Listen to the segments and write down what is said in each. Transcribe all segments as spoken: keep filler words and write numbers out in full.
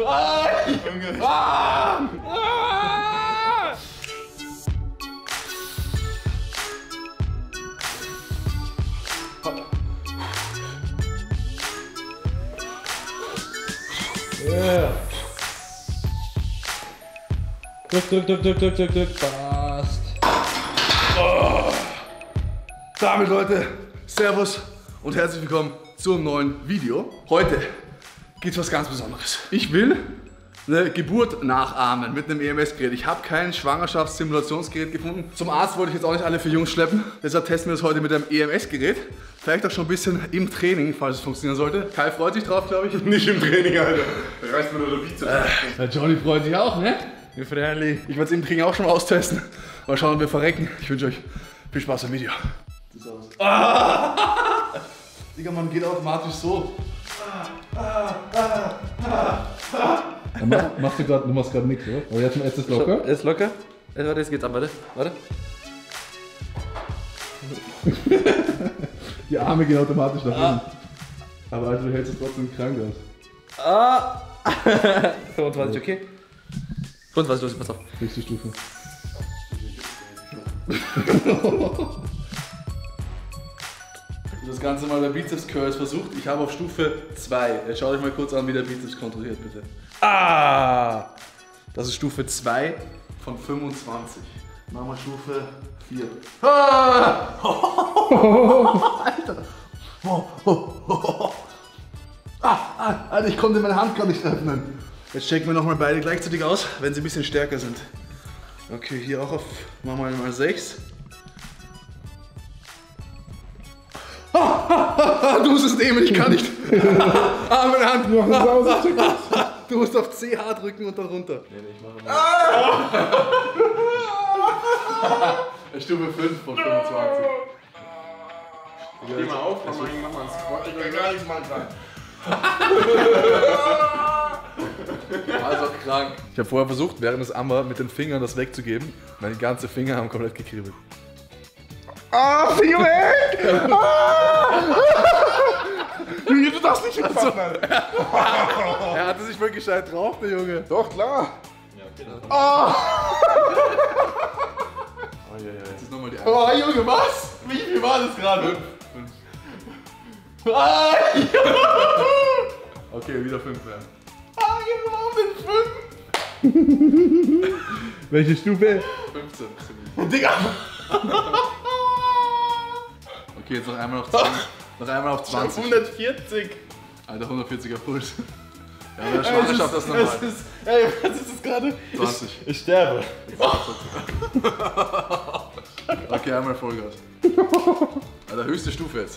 Ah! Ah! Ah! Yeah. Drück, drück, drück, drück, drück, drück, drück. Passt. Oh. Damit Leute, Servus und herzlich willkommen zum neuen Video. Heute geht's was ganz Besonderes. Ich will eine Geburt nachahmen mit einem E M S-Gerät. Ich habe kein Schwangerschaftssimulationsgerät gefunden. Zum Arzt wollte ich jetzt auch nicht alle für Jungs schleppen. Deshalb testen wir das heute mit einem E M S-Gerät. Vielleicht auch schon ein bisschen im Training, falls es funktionieren sollte. Kai freut sich drauf, glaube ich. Nicht im Training, Alter. Da reißt mir nur der Bizeps. Äh, der Johnny freut sich auch, ne? Wir Fräulein. Ich werde es im Training auch schon mal austesten. Mal schauen, ob wir verrecken. Ich wünsche euch viel Spaß im Video. Ah! Digga, man geht automatisch so. Ah, ah, ah, ah. Mach, machst du, grad, du machst gerade nichts, oder? Aber jetzt ist es locker. Ist locker? Jetzt, warte, jetzt geht's an, warte. Warte. Die Arme gehen automatisch nach hinten. Ah. Aber also, du hältst es trotzdem krank aus. Ah! fünfundzwanzig, okay? fünfundzwanzig, los, pass auf. Nächste Stufe. Das Ganze mal der Bizeps Curls versucht. Ich habe auf Stufe zwei. Jetzt schaut euch mal kurz an, wie der Bizeps kontrolliert, bitte. Ah! Das ist Stufe zwei von fünfundzwanzig. Machen wir Stufe vier. Ah! Alter! Oh, oh, oh. Ah, ah, Alter, ich konnte meine Hand gar nicht öffnen. Jetzt checken wir nochmal beide gleichzeitig aus, wenn sie ein bisschen stärker sind. Okay, hier auch auf, machen wir mal sechs. Ah, ah, ah, du musst es nehmen, ich kann nicht. Ah, meine Hand. Du musst auf C H drücken und dann runter. Nee, nee, ich mache mal. Ah! Stufe fünf von fünfundzwanzig. Geh mal auf, mach mal einen Squat. Ich kann gar nichts machen. Also krank. Ich habe vorher versucht, während des Amber mit den Fingern das wegzugeben. Meine ganzen Finger haben komplett gekribbelt. Ah, Finger weg! Ah! Du darfst nicht hinfassen, Alter. Er hatte sich wirklich gescheit drauf, der Junge. Doch, klar. Ja, okay, dann. Ah! Oh, ja, ja. Jetzt ist nochmal die eine. Oh, Junge, was? Wie viel war das gerade? Fünf. Fünf. Ah, okay, wieder fünf mehr. Ah, genau, sind fünf. Welche Stufe? fünfzehn. Digga! Okay, jetzt noch einmal auf zwanzig. Noch einmal auf zwanzig. hundertvierzig. Alter, hundertvierziger Puls. Ja, aber der Schwangerschaft das nochmal. Ey, was ist das gerade? zwanzig. Ich, ich sterbe. Okay, einmal Vollgas. Alter, höchste Stufe jetzt.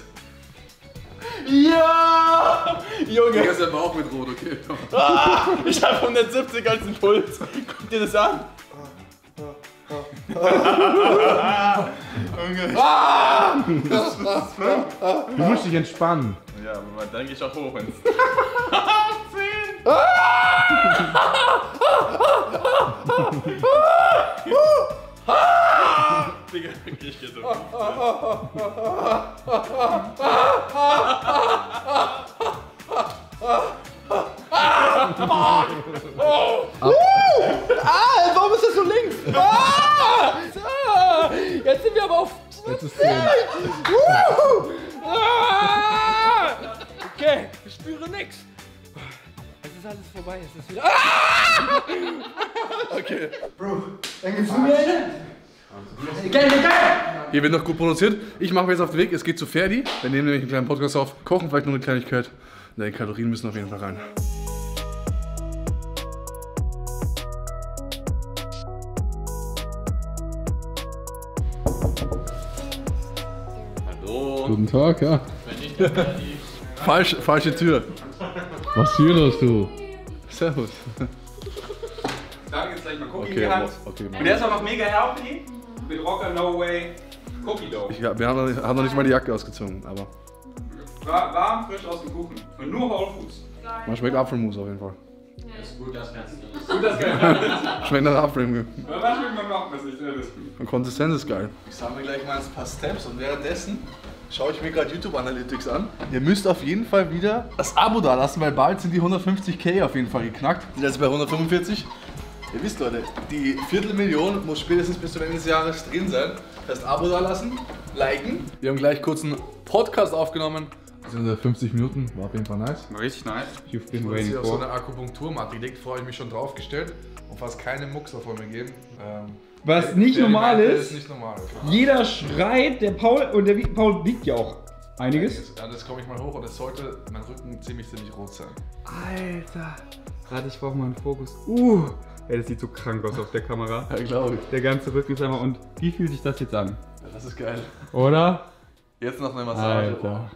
Ja! Junge! Digga, ist der Bauch mit rot, okay. Ah, ich hab hundertsiebzig als Impuls. Guck dir das an. Junge. Ah! Du musst dich entspannen. Ja, aber dann geh ich auch hoch ins. zehn! Digga, ich geh so. Ah, warum ist das so links? Ah! So, jetzt sind wir aber auf. Jetzt ist zehn. Ah! Okay, ich spüre nichts. Es ist alles vorbei, es ist wieder. Ah! Okay. Bro, dann gibt's mir eine. Geil, geil! Hier wird noch gut produziert. Ich mache mich jetzt auf den Weg. Es geht zu Ferdi. Wir nehmen nämlich einen kleinen Podcast auf. Kochen vielleicht nur eine Kleinigkeit. Die Kalorien müssen auf jeden Fall rein. Hallo. Guten Tag, ja. Falsch, falsche Tür. Was hier los, du? Servus. Sag jetzt gleich mal Cookie Okay, in die Hand. okay, Und der ist auch noch mega healthy. Mit Rocker No Way Cookie Dough. Ich, wir haben noch, nicht, haben noch nicht mal die Jacke ausgezogen, aber War, warm, frisch aus dem Kuchen. Und nur Whole Foods. man schmeckt Apfelmus auf jeden Fall. Ist gut, das kannst du nicht. Gut, das kann ich. Schmeckt nach Apfel. Was schmeckt man noch? Das ist nicht. Und Konsistenz ist geil. Ich sammle gleich mal ein paar Steps und währenddessen schaue ich mir gerade YouTube Analytics an. Ihr müsst auf jeden Fall wieder das Abo da lassen, weil bald sind die hundertfünfzig K auf jeden Fall geknackt. Sind jetzt bei hundertfünfundvierzig. Ihr wisst Leute, die Viertelmillion muss spätestens bis zum Ende des Jahres drin sein. Das heißt, Abo da lassen, liken. Wir haben gleich kurz einen Podcast aufgenommen. Das sind fünfzig Minuten, war auf jeden Fall nice. Richtig nice. You've been Ich waiting hier auf so for. eine Akupunkturmatte gelegt, freue ich mich schon drauf gestellt und fast keine Muckser von mir geben. Ähm, Was nicht der normal meinte, ist, ist nicht normal. jeder schreit, der Paul, und der Paul wiegt ja auch einiges. Ja, das komme ich mal hoch und es sollte mein Rücken ziemlich, ziemlich rot sein. Alter. Warte, ich brauche mal einen Fokus. Uh, ey, das sieht so krank aus auf der Kamera. Ja, glaube ich. Der ganze Rücken ist einmal. Und wie fühlt sich das jetzt an? Ja, das ist geil. Oder? Jetzt noch eine Massage. Alter.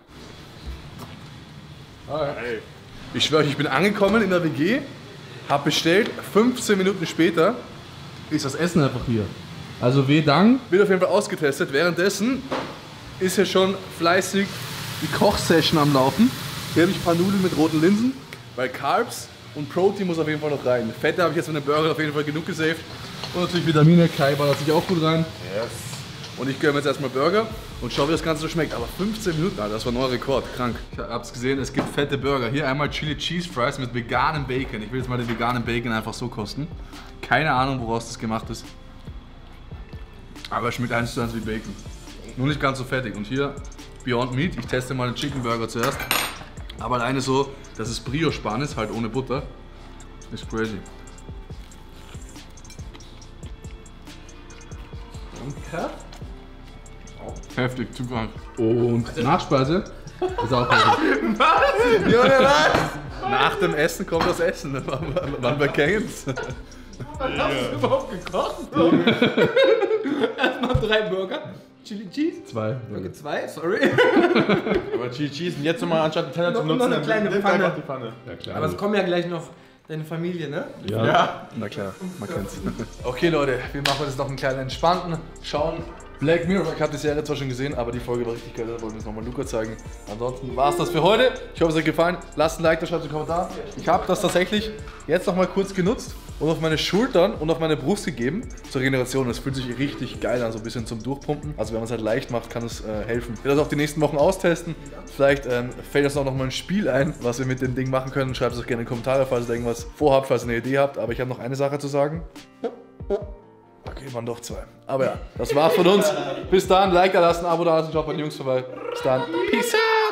Oh. Hey. Ich schwöre euch, ich bin angekommen in der W G, hab bestellt, fünfzehn Minuten später ist das Essen einfach hier. Also weh Dank. Wird auf jeden Fall ausgetestet. Währenddessen ist ja schon fleißig die Kochsession am Laufen. Hier habe ich ein paar Nudeln mit roten Linsen, weil Carbs und Protein muss auf jeden Fall noch rein. Fette habe ich jetzt mit dem Burger auf jeden Fall genug gesaved. Und natürlich Vitamine, Kai ballert sich auch gut rein. Yes. Und ich gönne mir jetzt erstmal Burger und schau, wie das Ganze so schmeckt. Aber fünfzehn Minuten, Alter, das war ein neuer Rekord. Krank. Ich hab's gesehen, es gibt fette Burger. Hier einmal Chili Cheese Fries mit veganem Bacon. Ich will jetzt mal den veganen Bacon einfach so kosten. Keine Ahnung, woraus das gemacht ist. Aber es schmeckt eins zu eins wie Bacon. Nur nicht ganz so fettig. Und hier Beyond Meat. Ich teste mal den Chicken Burger zuerst. Aber alleine so, dass es Brioche-Span ist, halt ohne Butter. Ist crazy. Und Heftig, zu krank. Und Nachspeise ist auch heftig. Junge, was? Nach dem Essen kommt das Essen. Wann wir kennen's. Was hast du überhaupt gekocht? Erstmal drei Burger. Chili Cheese. Zwei. Burger zwei, sorry. Aber Chili Cheese und jetzt nochmal anstatt den Teller zu Noch- noch nutzen, eine dann kleine nimmt Pfanne. einfach die Pfanne. Ja, klar. Aber es kommen ja gleich noch deine Familie, ne? ja. Ja. Na klar, man kennt's. Okay Leute, wir machen jetzt noch einen kleinen entspannten Schauen. Black Mirror, ich habe die Serie zwar schon gesehen, aber die Folge war richtig geil, da wollen wir es nochmal Luca zeigen. Ansonsten war es das für heute. Ich hoffe, es hat euch gefallen. Lasst ein Like da, schreibt einen Kommentar. Ich habe das tatsächlich jetzt nochmal kurz genutzt und auf meine Schultern und auf meine Brust gegeben zur Regeneration. Das fühlt sich richtig geil an, so ein bisschen zum Durchpumpen. Also wenn man es halt leicht macht, kann es äh, helfen. Ich werde das auch die nächsten Wochen austesten. Vielleicht ähm, fällt uns auch noch mal ein Spiel ein, was wir mit dem Ding machen können. Schreibt es auch gerne in die Kommentare, falls ihr irgendwas vorhabt, falls ihr eine Idee habt. Aber ich habe noch eine Sache zu sagen. Okay, waren doch zwei. Aber ja, das war's von uns. Bis dann, Like da lassen, Abo da lassen, schaut bei den Jungs vorbei. Bis dann. Peace out!